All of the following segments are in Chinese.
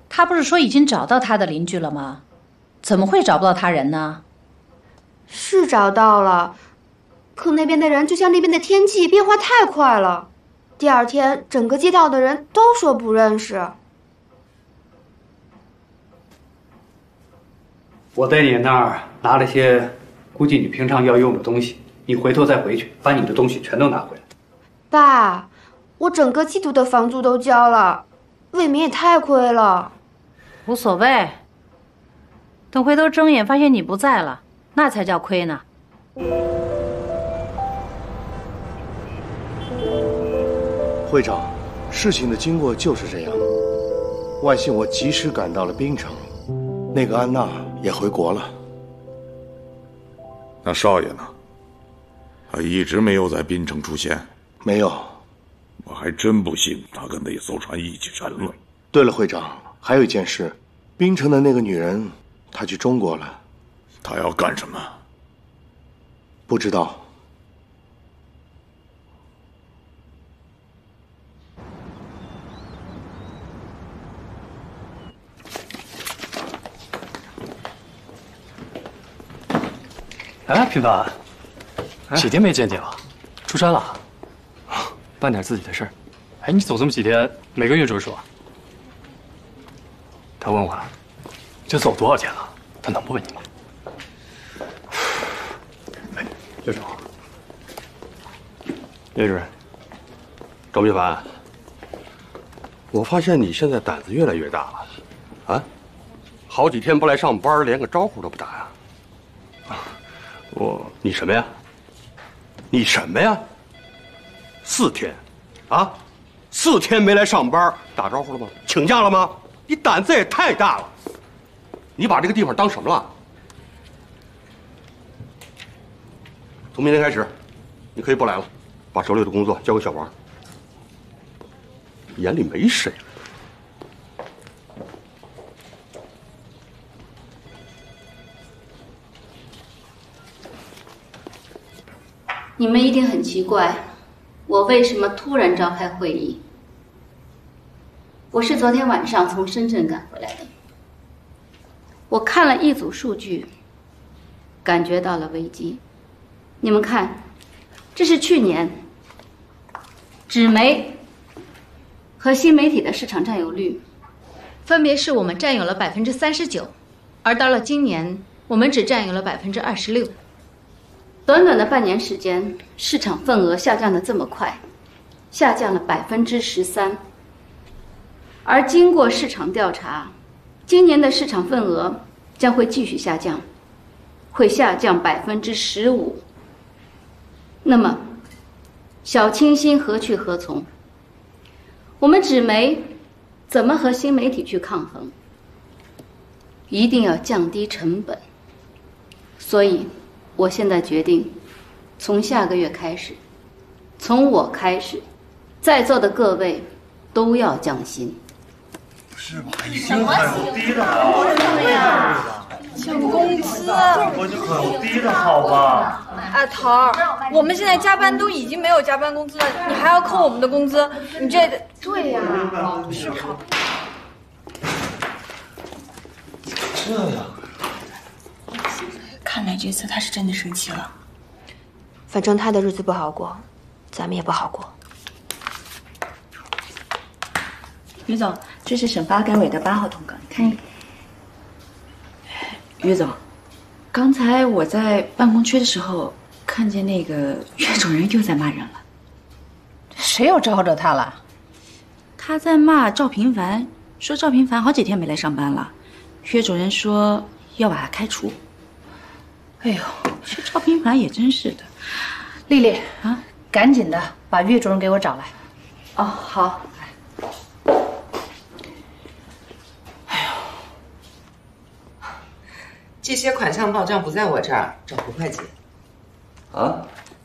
他不是说已经找到他的邻居了吗？怎么会找不到他人呢？ 是找到了，可那边的人就像那边的天气变化太快了，第二天整个街道的人都说不认识。 我在你那儿拿了些，估计你平常要用的东西，你回头再回去，把你的东西全都拿回来。 爸，我整个季度的房租都交了，未免也太亏了。 无所谓，等回头睁眼发现你不在了，那才叫亏呢。 会长，事情的经过就是这样。万幸我及时赶到了槟城，那个安娜也回国了。 那少爷呢？他一直没有在槟城出现。 没有。 我还真不信他跟那艘船一起沉了。 对了，会长，还有一件事，槟城的那个女人，她去中国了。 她要干什么？ 不知道。 哎，平凡，几天没见你了，出差了？办点自己的事儿。哎，你走这么几天，每个月主任说。他问我，这走多少天了？他能不问你吗？哎，岳主任，岳主任， 周明凡，我发现你现在胆子越来越大了，啊，好几天不来上班，连个招呼都不打呀。你什么呀？你什么呀？4天，啊，4天没来上班，打招呼了吗？请假了吗？你胆子也太大了！你把这个地方当什么了？从明天开始，你可以不来了，把手里的工作交给小王。眼里没谁了。 你们一定很奇怪，我为什么突然召开会议？我是昨天晚上从深圳赶回来的。我看了一组数据，感觉到了危机。你们看，这是去年纸媒和新媒体的市场占有率，分别是我们占有了39%，而到了今年，我们只占有了26%。短短的半年时间，市场份额下降的这么快，下降了13%。而经过市场调查，今年的市场份额将会继续下降，会下降15%。那么，小清新何去何从？我们纸媒怎么和新媒体去抗衡？一定要降低成本。所以，我现在决定，从下个月开始，从我开始，在座的各位都要降薪。 是吧？已经很低的好呀， 降工资， 我就很低的好吧？ 哎，桃儿，我们现在加班都已经没有加班工资了，你还要扣我们的工资，你这对呀， 是吧？ 这样， 看来这次他是真的生气了。 反正他的日子不好过，咱们也不好过。 于总，这是省发改委的8号通告，你看。于总，刚才我在办公区的时候，看见那个岳主任又在骂人了。 谁又招着他了？ 他在骂赵平凡，说赵平凡好几天没来上班了。岳主任说要把他开除。哎呦，这赵平凡也真是的。 丽丽啊，赶紧的把岳主任给我找来。 哦，好。 这些款项报账不在我这儿，找胡会计。 啊？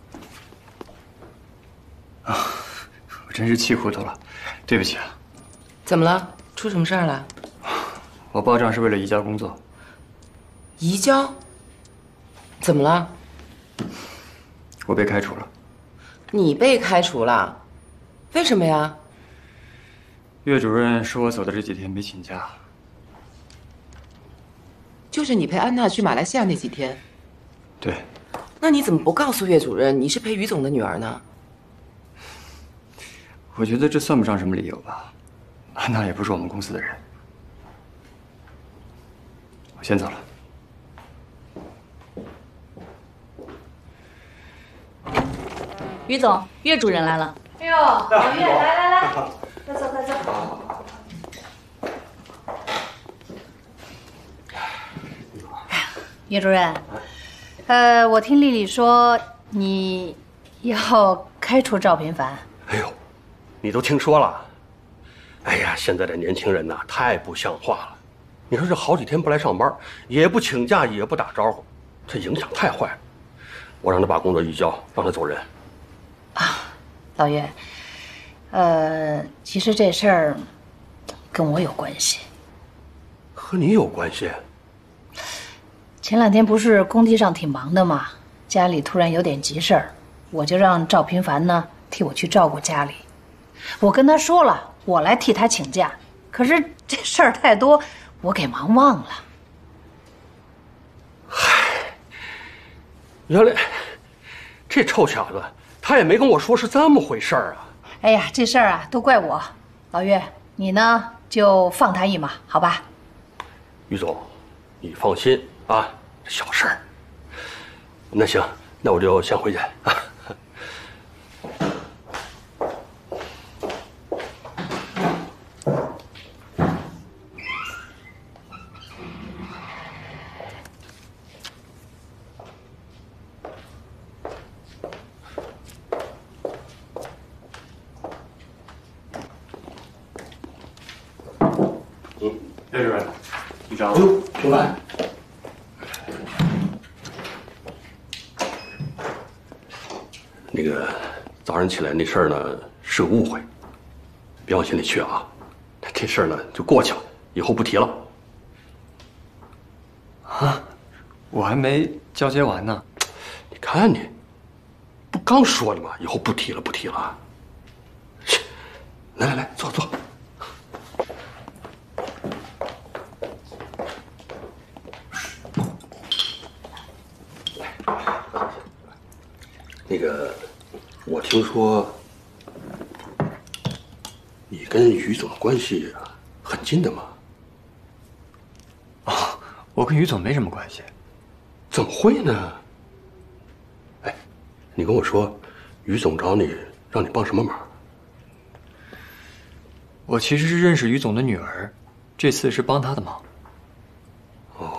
我真是气糊涂了，对不起啊。 怎么了？出什么事儿了？ 我报账是为了移交工作。 移交？怎么了？ 我被开除了。 你被开除了？为什么呀？ 岳主任说我走的这几天没请假， 就是你陪安娜去马来西亚那几天。 对。 那你怎么不告诉岳主任你是陪于总的女儿呢？ 我觉得这算不上什么理由吧。安娜也不是我们公司的人。我先走了。 于总，岳主任来了。 哎呦，老岳，来，快坐。 岳主任，我听丽丽说你要开除赵平凡。 哎呦，你都听说了？哎呀，现在的年轻人呐，太不像话了。你说这好几天不来上班，也不请假，也不打招呼，这影响太坏了。我让他把工作移交，让他走人。 啊，老岳，其实这事儿跟我有关系。 和你有关系？ 前2天不是工地上挺忙的嘛，家里突然有点急事儿，我就让赵平凡呢替我去照顾家里。我跟他说了，我来替他请假，可是这事儿太多，我给忙忘了。 原来这臭小子，他也没跟我说是这么回事儿啊！ 哎呀，这事儿啊都怪我。老岳，你呢就放他一马，好吧？ 于总，你放心啊，这小事儿。那行，那我就先回去啊。 岳主任，你找我。 平凡，那个早上起来那事儿呢是个误会，别往心里去啊。这事儿呢就过去了，以后不提了。 啊，我还没交接完呢。 你看你，不刚说了吗？以后不提了，不提了。去，来，坐。那个，我听说你跟于总的关系很近的嘛？ 哦，我跟于总没什么关系。 怎么会呢？哎，你跟我说，于总找你让你帮什么忙？ 我其实是认识于总的女儿，这次是帮她的忙。 哦。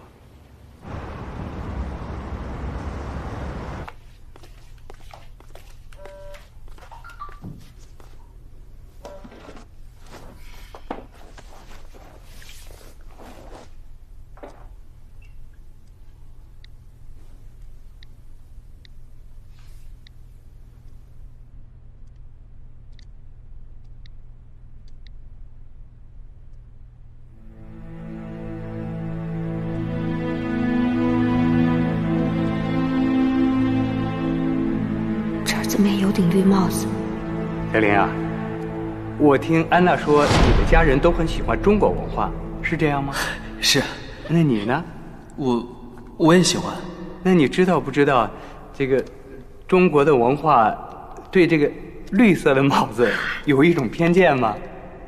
怎么也有顶绿帽子？ 小林啊，我听安娜说你的家人都很喜欢中国文化，是这样吗？ 是。 那你呢？ 我也喜欢。 那你知道不知道，这个中国的文化对这个绿色的帽子有一种偏见吗？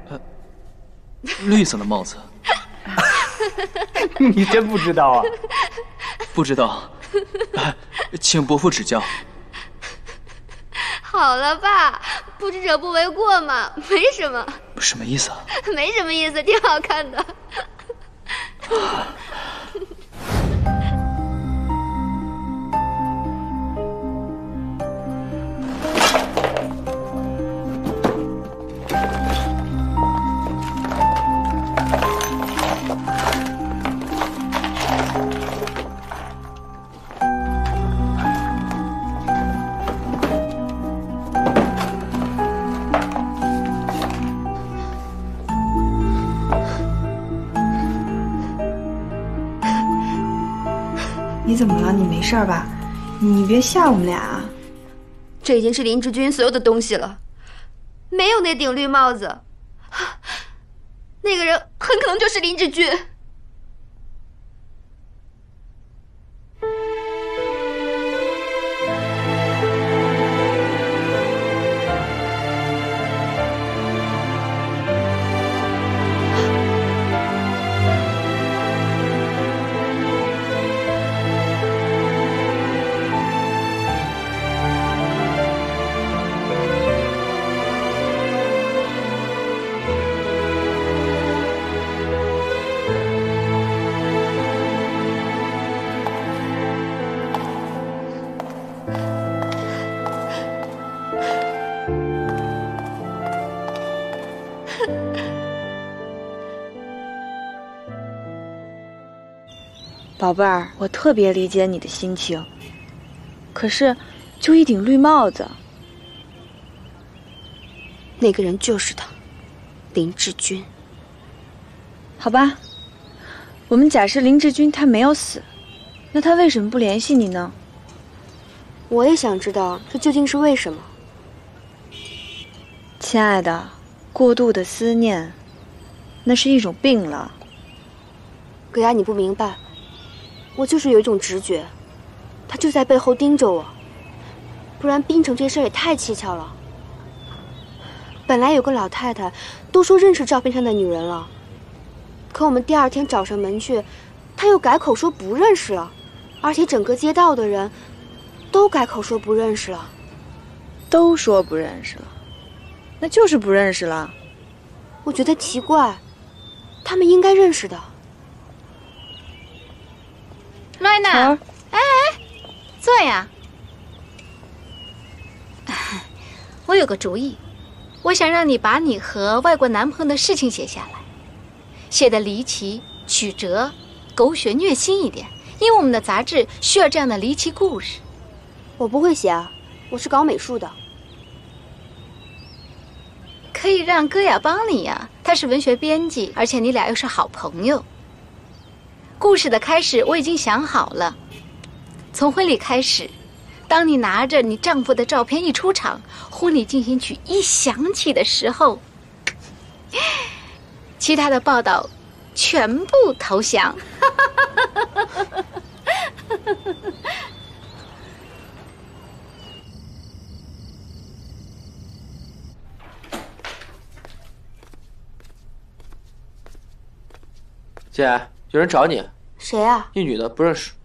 绿色的帽子？ 你真不知道啊？ 不知道，请伯父指教。 好了吧，不知者不为过嘛，没什么。 什么意思啊？ 没什么意思，挺好看的。 你怎么了？你没事吧？你别吓我们俩啊！ 这已经是林志军所有的东西了，没有那顶绿帽子，那个人很可能就是林志军。 宝贝儿，我特别理解你的心情。可是，就一顶绿帽子， 那个人就是他，林志军。 好吧，我们假设林志军他没有死，那他为什么不联系你呢？ 我也想知道这究竟是为什么。 亲爱的，过度的思念，那是一种病了。 葛雅，你不明白，我就是有一种直觉，他就在背后盯着我，不然槟城这事儿也太蹊跷了。本来有个老太太都说认识照片上的女人了，可我们第二天找上门去，她又改口说不认识了，而且整个街道的人都改口说不认识了。 都说不认识了，那就是不认识了。 我觉得奇怪，他们应该认识的。 洛安娜，哎，坐呀。我有个主意，我想让你把你和外国男朋友的事情写下来，写得离奇、曲折、狗血、虐心一点，因为我们的杂志需要这样的离奇故事。 我不会写啊，我是搞美术的。 可以让戈雅帮你呀，他是文学编辑，而且你俩又是好朋友。故事的开始我已经想好了，从婚礼开始，当你拿着你丈夫的照片一出场，婚礼进行曲一响起的时候，其他的报道全部投降。 姐，有人找你。 谁啊？ 一女的，不认识。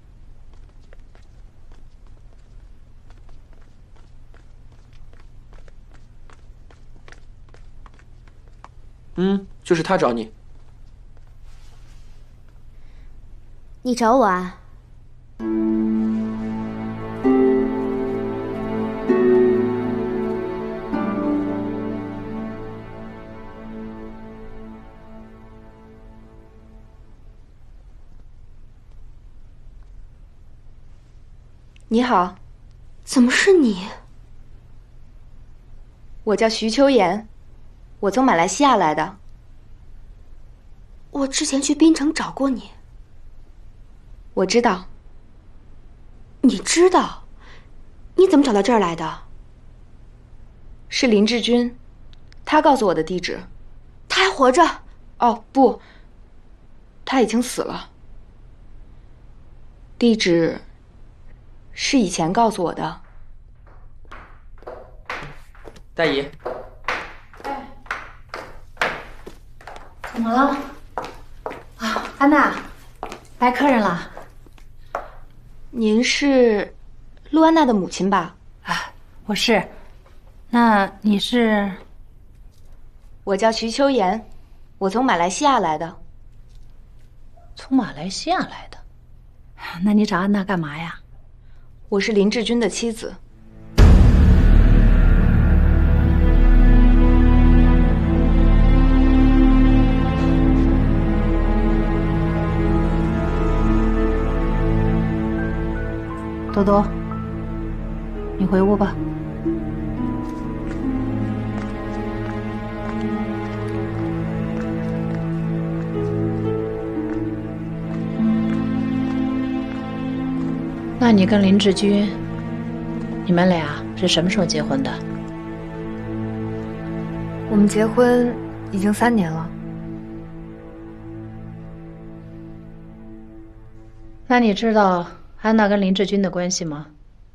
就是他找你。 你找我啊？ 你好， 怎么是你？ 我叫徐秋妍，我从马来西亚来的。 我之前去槟城找过你。 我知道。 你知道？你怎么找到这儿来的？ 是林志军，他告诉我的地址。 他还活着？ 哦，不，他已经死了。地址是以前告诉我的。 大姨。 怎么了？啊，安娜，来客人了。 您是陆安娜的母亲吧？ 啊，我是。那你是？ 我叫徐秋妍，我从马来西亚来的。 从马来西亚来的？那你找安娜干嘛呀？ 我是林志军的妻子。 多多，你回屋吧。那你跟林志军，你们俩是什么时候结婚的？ 我们结婚已经3年了。 那你知道安娜跟林志军的关系吗？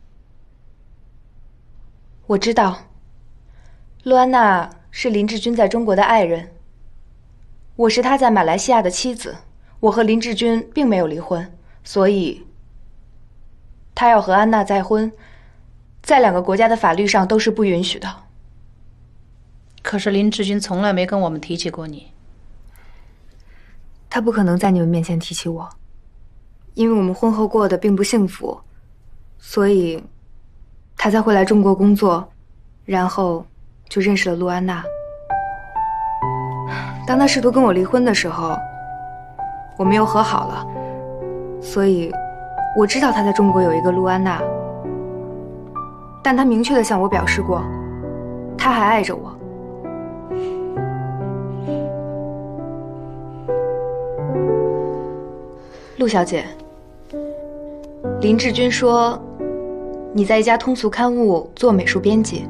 我知道，陆安娜是林志军在中国的爱人，我是他在马来西亚的妻子。我和林志军并没有离婚，所以他要和安娜再婚，在2个国家的法律上都是不允许的。 可是林志军从来没跟我们提起过你。 他不可能在你们面前提起我，因为我们婚后过得并不幸福，所以他才会来中国工作，然后就认识了陆安娜。当他试图跟我离婚的时候，我们又和好了， 所以我知道他在中国有一个陆安娜，但他明确地向我表示过，他还爱着我。 陆小姐，林志军说你在一家通俗刊物做美术编辑。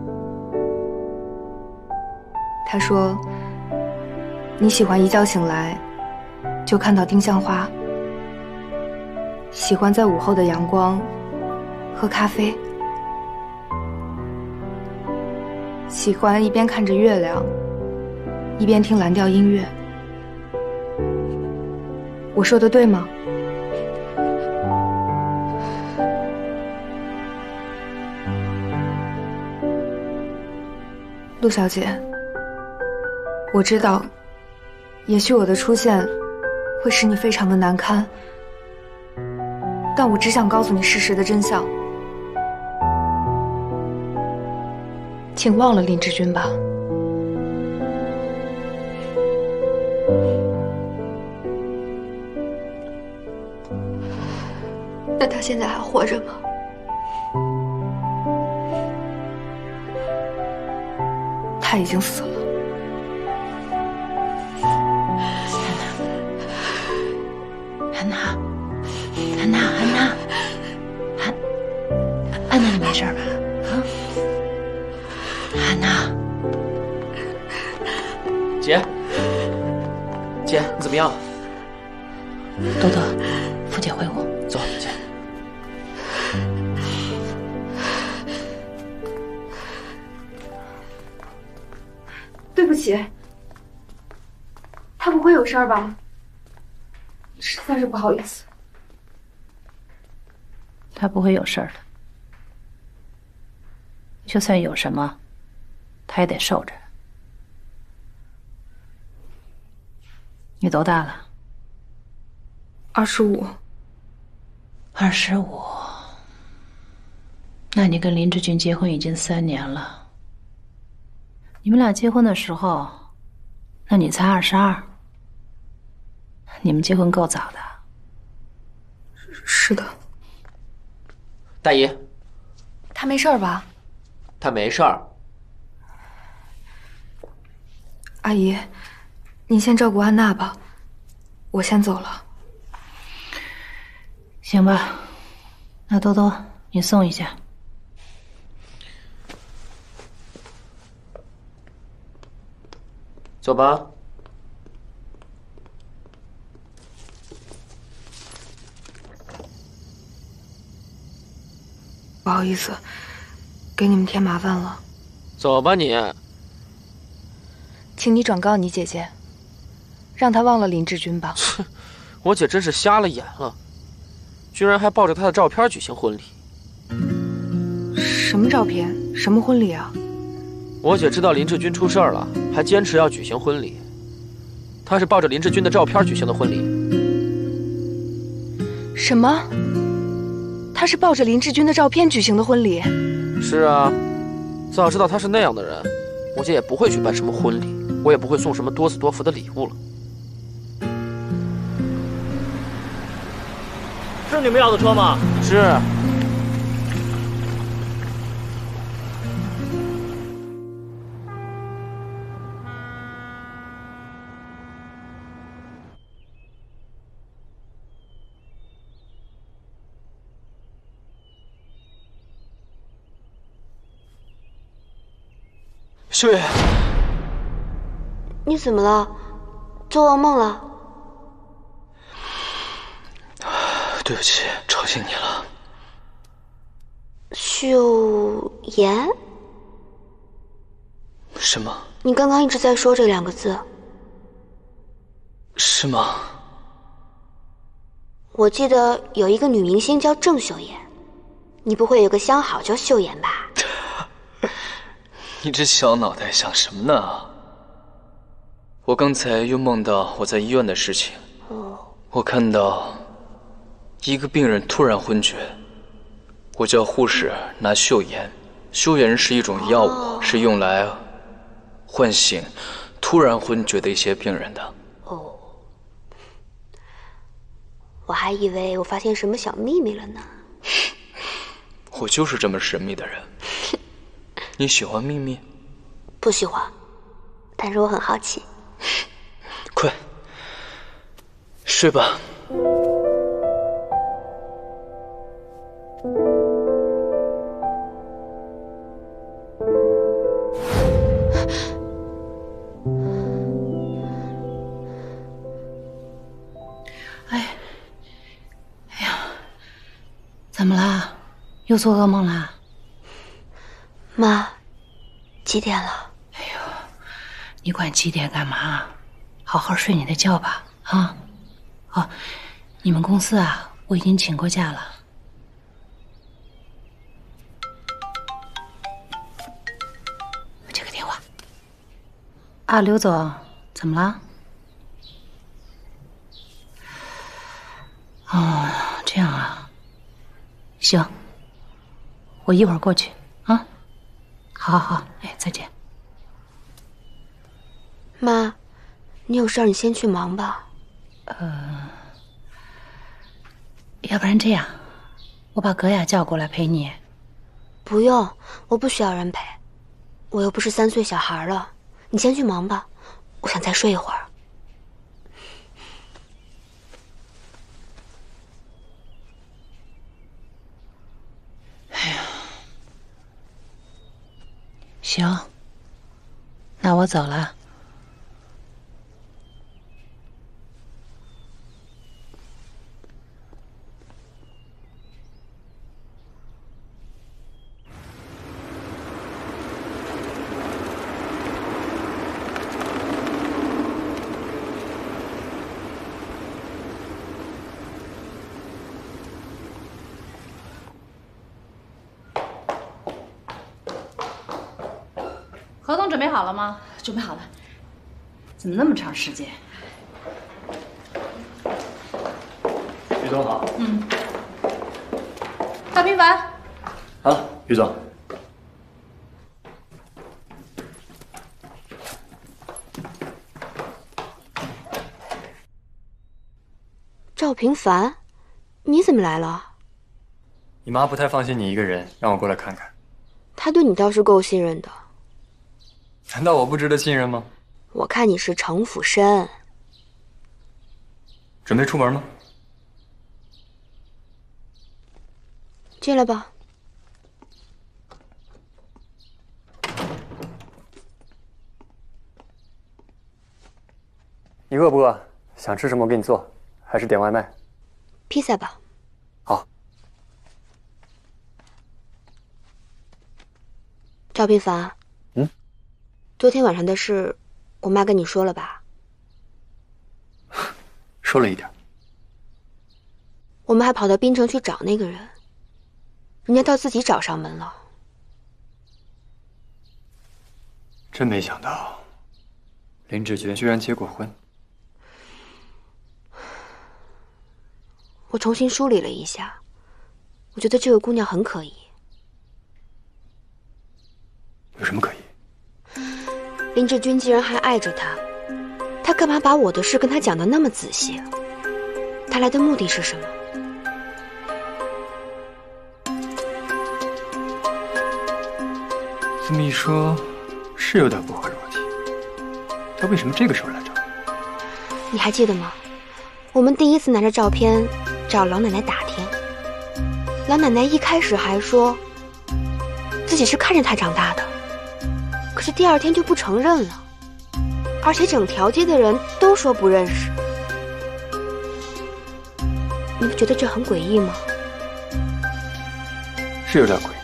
他说你喜欢一觉醒来就看到丁香花，喜欢在午后的阳光喝咖啡，喜欢一边看着月亮一边听蓝调音乐。我说的对吗？陆小姐，我知道也许我的出现会使你非常的难堪，但我只想告诉你事实的真相。 请忘了林志军吧。 那他现在还活着吗？ 他已经死了。 安娜，安娜，安娜，安娜，你没事吧？啊，安娜， 姐，姐，你怎么样？ 多多，扶姐回屋。 走，姐。 对不起，他不会有事儿吧？实在是不好意思。 他不会有事儿的，就算有什么，他也得受着。你多大了 ？25。 25。那你跟林志军结婚已经3年了。你们俩结婚的时候，那你才22。你们结婚够早的。 是的。 大姨， 他没事吧？ 他没事儿。 阿姨，您先照顾安娜吧，我先走了。 行吧，那多多你送一下。 走吧。 不好意思，给你们添麻烦了。 走吧你。 请你转告你姐姐，让她忘了林志军吧。 我姐真是瞎了眼了，居然还抱着他的照片举行婚礼。 什么照片？什么婚礼啊？ 我姐知道林志军出事儿了，还坚持要举行婚礼。她是抱着林志军的照片举行的婚礼。 什么？她是抱着林志军的照片举行的婚礼？ 是啊，早知道他是那样的人，我姐也不会去办什么婚礼，我也不会送什么多子多福的礼物了。 是你们要的车吗？ 是。 秀妍， 你怎么了？做噩梦了？ 对不起，吵醒你了。 秀妍？ 什么？ 你刚刚一直在说这2个字。 是吗？ 我记得有一个女明星叫郑秀妍，你不会有个相好叫秀妍吧？ 你这小脑袋想什么呢？我刚才又梦到我在医院的事情。我看到一个病人突然昏厥，我叫护士拿溴盐。溴盐是一种药物，是用来唤醒突然昏厥的一些病人的。 我还以为我发现什么小秘密了呢。 我就是这么神秘的人。你喜欢秘密？ 不喜欢，但是我很好奇。 快睡吧。 怎么了？又做噩梦了？ 妈，几点了？ 哎呦，你管几点干嘛？好好睡你的觉吧，啊！哦，你们公司啊，我已经请过假了。我接个电话。啊，刘总，怎么了？哦，这样啊。行，我一会儿过去啊。好，好，好，哎，再见。 妈，你有事儿你先去忙吧。 要不然这样，我把葛雅叫过来陪你。 不用，我不需要人陪，我又不是3岁小孩了。你先去忙吧，我想再睡一会儿。 行，那我走了。合同准备好了吗？ 准备好了。 怎么那么长时间？ 于总好。 赵平凡。 好，于总。 赵平凡，你怎么来了？ 你妈不太放心你一个人，让我过来看看。 她对你倒是够信任的。 难道我不值得信任吗？ 我看你是城府深。 准备出门吗？ 进来吧。 你饿不饿？想吃什么我给你做，还是点外卖？ 披萨吧。 好。 赵平凡。昨天晚上的事，我妈跟你说了吧？ 说了一点。 我们还跑到滨城去找那个人，人家倒自己找上门了。 真没想到，林志娟居然结过婚。 我重新梳理了一下，我觉得这个姑娘很可疑。 有什么可疑？ 林志军既然还爱着她，他干嘛把我的事跟她讲得那么仔细？他来的目的是什么？ 这么一说，是有点不合逻辑。他为什么这个时候来找你？ 你还记得吗？我们第一次拿着照片找老奶奶打听，老奶奶一开始还说自己是看着他长大的，可是第2天就不承认了，而且整条街的人都说不认识。你不觉得这很诡异吗？ 是有点诡异。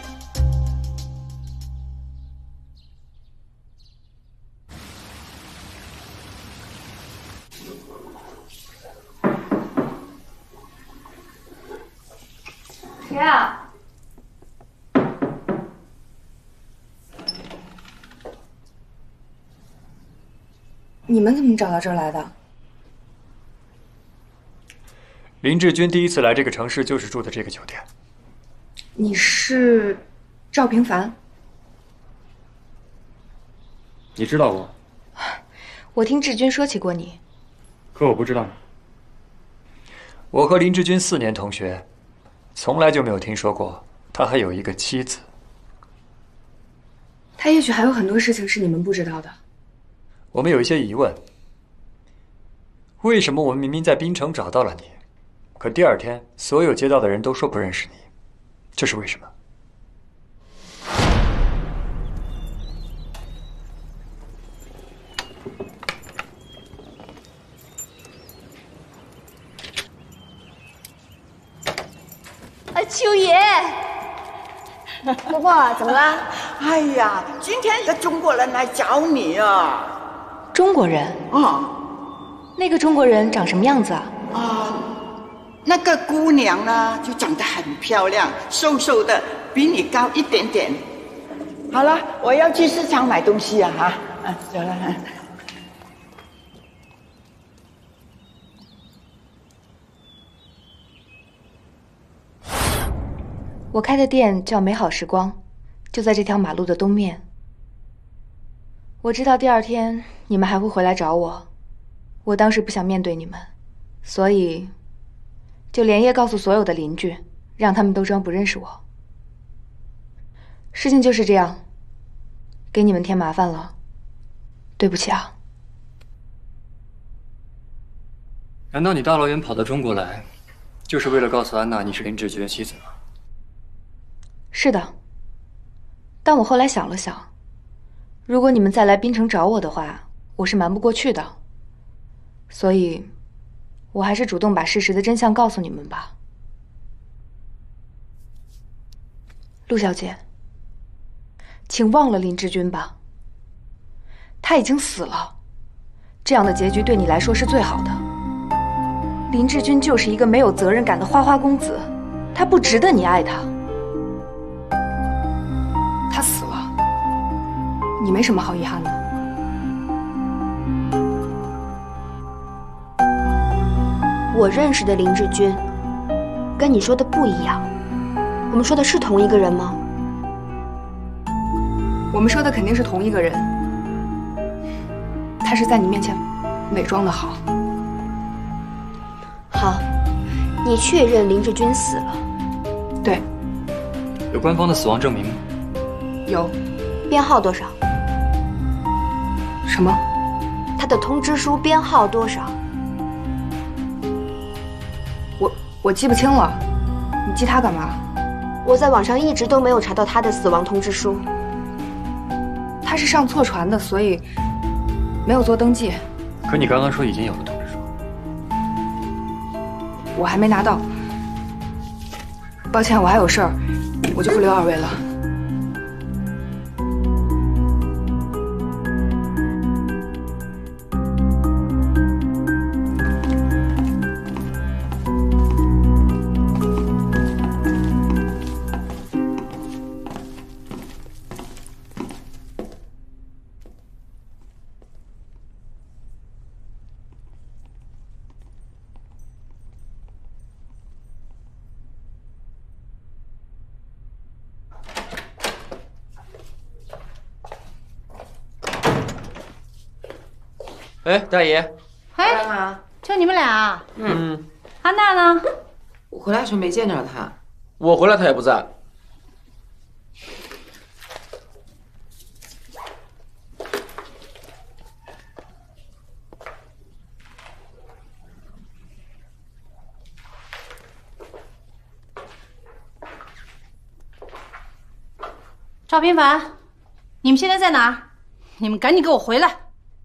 谁啊？ 你们怎么找到这儿来的？ 林志军第一次来这个城市就是住的这个酒店。 你是赵平凡？ 你知道我？ 我听志军说起过你。 可我不知道你。 我和林志军4年同学，从来就没有听说过他还有一个妻子。 他也许还有很多事情是你们不知道的。 我们有一些疑问：为什么我们明明在滨城找到了你，可第2天所有接到的人都说不认识你？这是为什么？ 秋爷， 婆婆怎么了？ 哎呀，今天一个中国人来找你啊！ 中国人？那个中国人长什么样子啊？ 那个姑娘呢，就长得很漂亮，瘦瘦的，比你高一点点。好了，我要去市场买东西啊，哈，走了。 我开的店叫美好时光，就在这条马路的东面。我知道第2天你们还会回来找我，我当时不想面对你们，所以就连夜告诉所有的邻居，让他们都装不认识我。事情就是这样，给你们添麻烦了，对不起啊。 难道你大老远跑到中国来，就是为了告诉安娜你是林志军的妻子吗？ 是的，但我后来想了想，如果你们再来滨城找我的话，我是瞒不过去的，所以，我还是主动把事实的真相告诉你们吧。陆小姐，请忘了林志军吧，他已经死了，这样的结局对你来说是最好的。林志军就是一个没有责任感的花花公子，他不值得你爱他。 他死了，你没什么好遗憾的。 我认识的林志军，跟你说的不一样。我们说的是同一个人吗？ 我们说的肯定是同一个人。他是在你面前伪装的好。 好，你确认林志军死了？ 对。 有官方的死亡证明吗？ 有。 编号多少？ 什么？ 他的通知书编号多少？ 我记不清了，你记他干嘛？ 我在网上一直都没有查到他的死亡通知书。 他是上错船的，所以没有做登记。 可你刚刚说已经有了通知书。 我还没拿到。抱歉，我还有事儿，我就不留2位了。 哎，大爷， 哎，就你们俩？ 嗯， 安娜呢？ 我回来时没见着她。 我回来她也不在。 赵平凡，你们现在在哪儿？你们赶紧给我回来！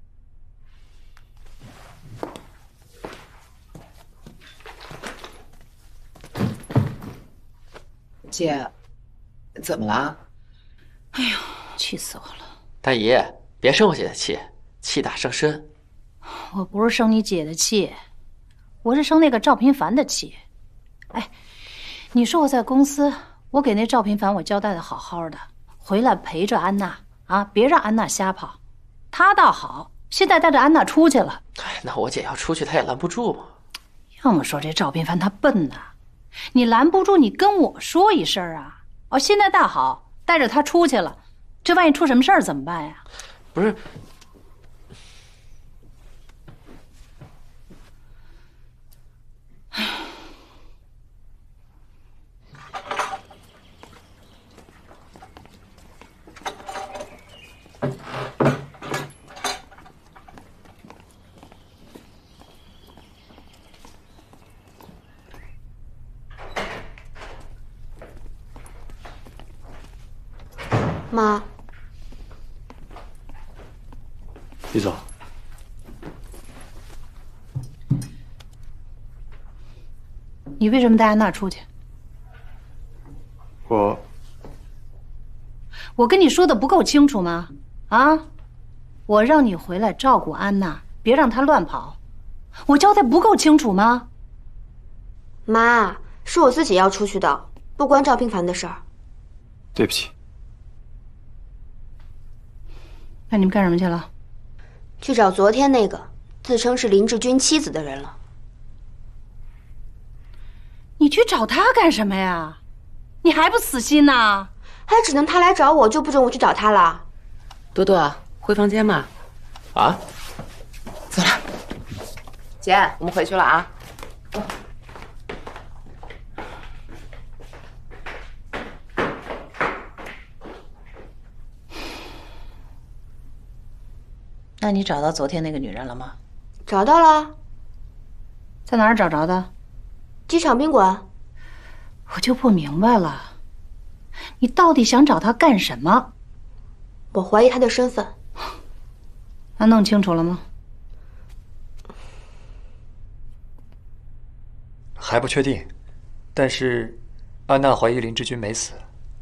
姐，怎么了？ 哎呦，气死我了！ 大姨，别生我姐的气，气大伤身。 我不是生你姐的气，我是生那个赵平凡的气。哎，你说我在公司，我给那赵平凡我交代的好好的，回来陪着安娜啊，别让安娜瞎跑。他倒好，现在带着安娜出去了。 哎，那我姐要出去，她也拦不住嘛。 要么说这赵平凡他笨呐。你拦不住，你跟我说一声啊！哦，现在大好，带着他出去了，这万一出什么事儿怎么办呀？ 不是， 妈， 李总， 你为什么带安娜出去？我跟你说的不够清楚吗？啊，我让你回来照顾安娜，别让她乱跑。我交代不够清楚吗？ 妈，是我自己要出去的，不关赵平凡的事儿。 对不起。 那你们干什么去了？ 去找昨天那个自称是林志军妻子的人了。 你去找他干什么呀？你还不死心呐？ 还只能他来找我，就不准我去找他了。 多多，回房间嘛。 啊？ 走了。姐，我们回去了啊。 那你找到昨天那个女人了吗？ 找到了。 在哪儿找着的？ 机场宾馆。 我就不明白了，你到底想找她干什么？ 我怀疑她的身份。 那弄清楚了吗？ 还不确定，但是安娜怀疑林志军没死。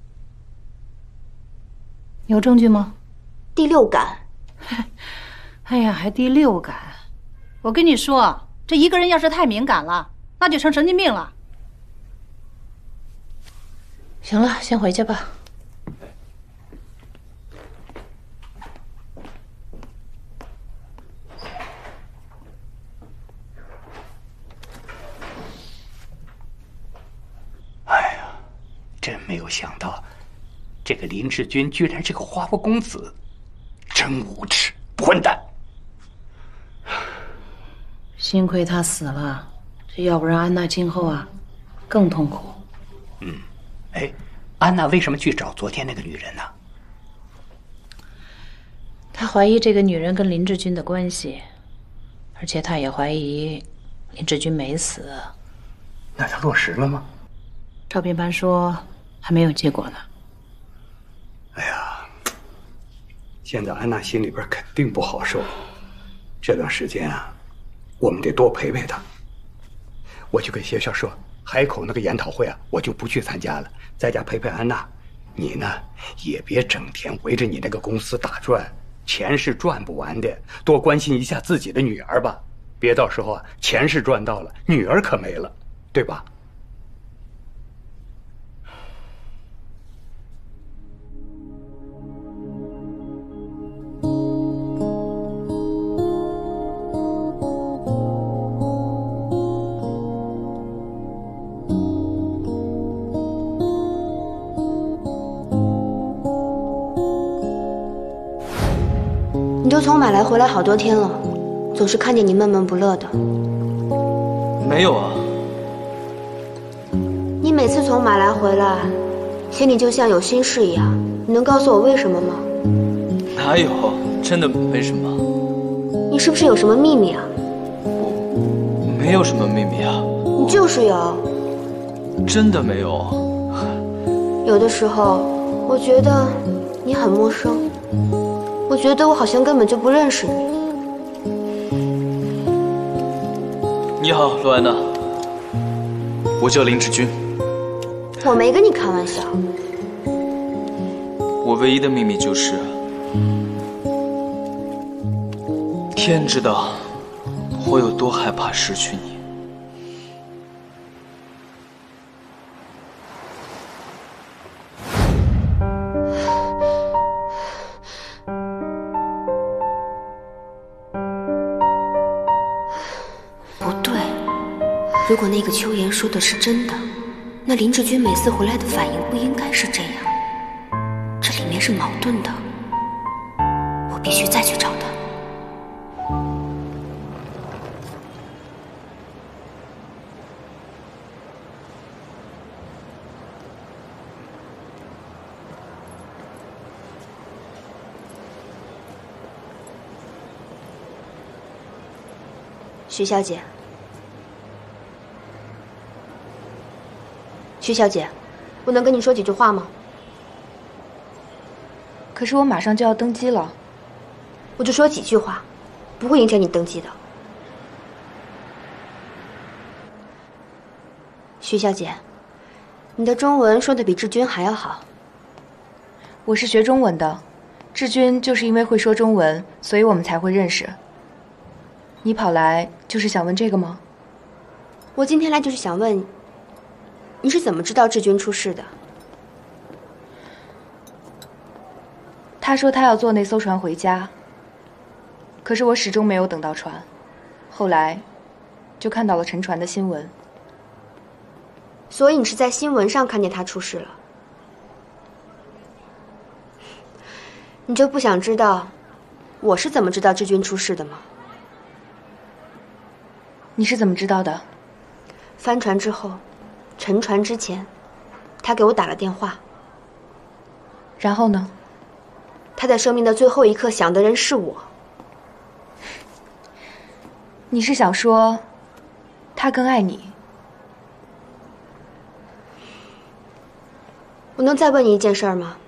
有证据吗？ 第六感。 哎呀，还第六感！我跟你说，这一个人要是太敏感了，那就成神经病了。行了，先回去吧。 哎呀，真没有想到，这个林志军居然是个花花公子，真无耻，混蛋！ 幸亏他死了，这要不然安娜今后啊，更痛苦。 哎，安娜为什么去找昨天那个女人呢？ 他怀疑这个女人跟林志军的关系，而且他也怀疑林志军没死。 那他落实了吗？ 赵平凡说还没有结果呢。 哎呀，现在安娜心里边肯定不好受。这段时间啊，我们得多陪陪她。我就跟学校说，海口那个研讨会啊，我就不去参加了，在家陪陪安娜。你呢，也别整天围着你那个公司打转，钱是赚不完的，多关心一下自己的女儿吧，别到时候啊，钱是赚到了，女儿可没了，对吧？ 你都从马来回来好多天了，总是看见你闷闷不乐的。 没有啊。 你每次从马来回来，心里就像有心事一样。你能告诉我为什么吗？ 哪有，真的没什么。 你是不是有什么秘密啊？ 没有什么秘密啊。 你就是有。 真的没有。 有的时候，我觉得你很陌生。我觉得我好像根本就不认识你。 你好，陆安娜，我叫林志军。 我没跟你开玩笑。 我唯一的秘密就是，天知道我有多害怕失去你。 如果那个秋言说的是真的，那林志军每次回来的反应不应该是这样，这里面是矛盾的，我必须再去找他。徐小姐。徐小姐，我能跟你说几句话吗？ 可是我马上就要登基了。 我就说几句话，不会影响你登基的。徐小姐，你的中文说的比志军还要好。 我是学中文的，志军就是因为会说中文，所以我们才会认识。你跑来就是想问这个吗？ 我今天来就是想问，你是怎么知道志军出事的？ 他说他要坐那艘船回家，可是我始终没有等到船，后来就看到了沉船的新闻。 所以你是在新闻上看见他出事了？你就不想知道我是怎么知道志军出事的吗？ 你是怎么知道的？ 翻船之后，沉船之前，他给我打了电话。 然后呢？ 他在生命的最后一刻想的人是我。 你是想说，他更爱你？ 我能再问你一件事吗？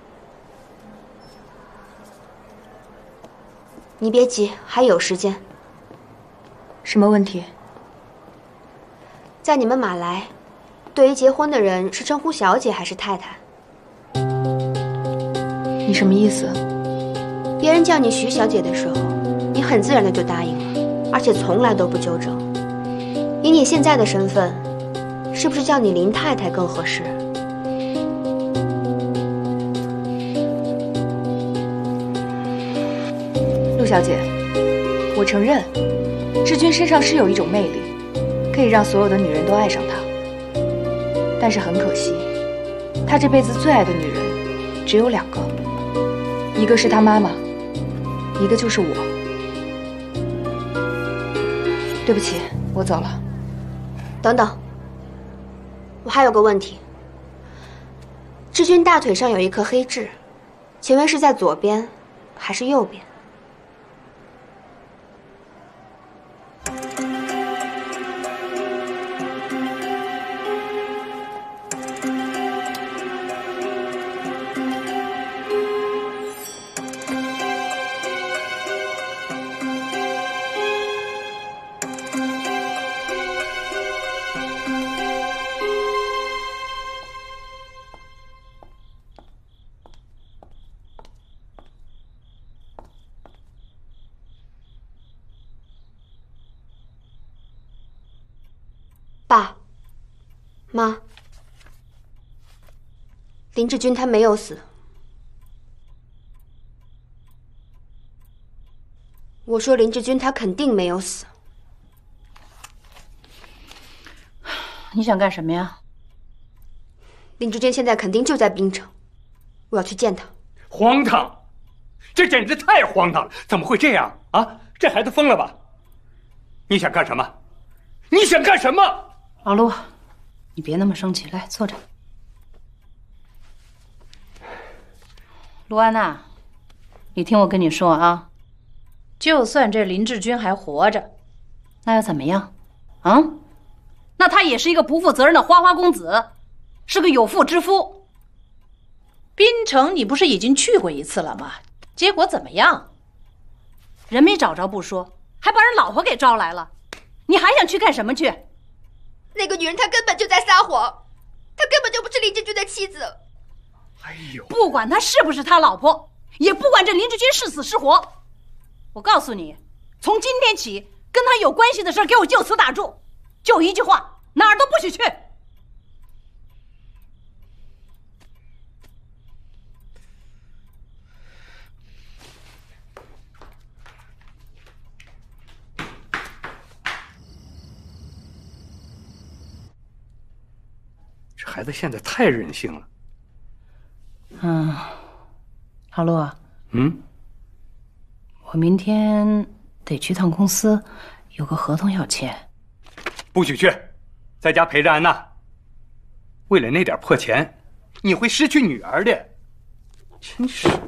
你别急，还有时间。 什么问题？ 在你们马来，对于结婚的人是称呼小姐还是太太？ 你什么意思？ 别人叫你徐小姐的时候，你很自然的就答应了，而且从来都不纠正。以你现在的身份，是不是叫你林太太更合适？ 陆小姐，我承认，志军身上是有一种魅力，可以让所有的女人都爱上他。但是很可惜，他这辈子最爱的女人只有2个，一个是他妈妈，一个就是我。对不起，我走了。 等等，我还有个问题。志军大腿上有一颗黑痣，请问是在左边还是右边？爸妈，林志军他没有死。我说林志军他肯定没有死。 你想干什么呀？ 林志军现在肯定就在槟城，我要去见他。 荒唐，这简直太荒唐了！怎么会这样啊？这孩子疯了吧？你想干什么？你想干什么？ 老陆，你别那么生气，来坐着。陆安娜，你听我跟你说啊，就算这林志军还活着，那又怎么样？啊？那他也是一个不负责任的花花公子，是个有妇之夫。滨城你不是已经去过一次了吗？结果怎么样？人没找着不说，还把人老婆给招来了，你还想去干什么去？ 那个女人她根本就在撒谎，她根本就不是林志军的妻子。 哎呦，不管他是不是他老婆，也不管这林志军是死是活，我告诉你，从今天起跟他有关系的事给我就此打住，就一句话，哪儿都不许去。 这孩子现在太任性了。 老陆，我明天得去趟公司，有个合同要签。 不许去，在家陪着安娜。为了那点破钱，你会失去女儿的。真是。